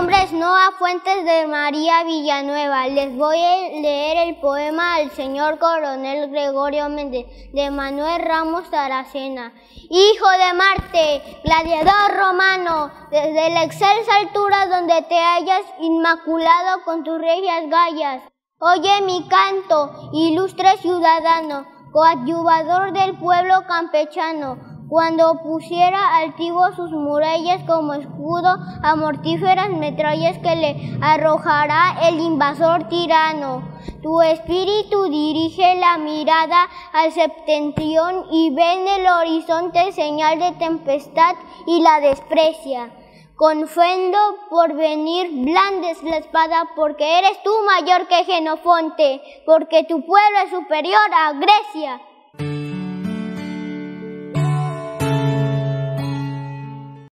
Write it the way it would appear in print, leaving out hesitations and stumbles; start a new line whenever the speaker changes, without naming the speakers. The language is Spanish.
nombre es Noa Fuentes de María Villanueva. Les voy a leer el poema del señor Coronel Gregorio Méndez, de Manuel Ramos Taracena. Hijo de Marte, gladiador romano, desde la excelsa altura donde te hallas, inmaculado con tus regias gallas, oye mi canto, ilustre ciudadano, coadyuvador del pueblo campechano. Cuando pusiera altivo sus murallas como escudo a mortíferas metrallas que le arrojará el invasor tirano. Tu espíritu dirige la mirada al septentrión y ve en el horizonte señal de tempestad y la desprecia. Con fendo por venir blandes la espada, porque eres tú mayor que Jenofonte, porque tu pueblo es superior a Grecia.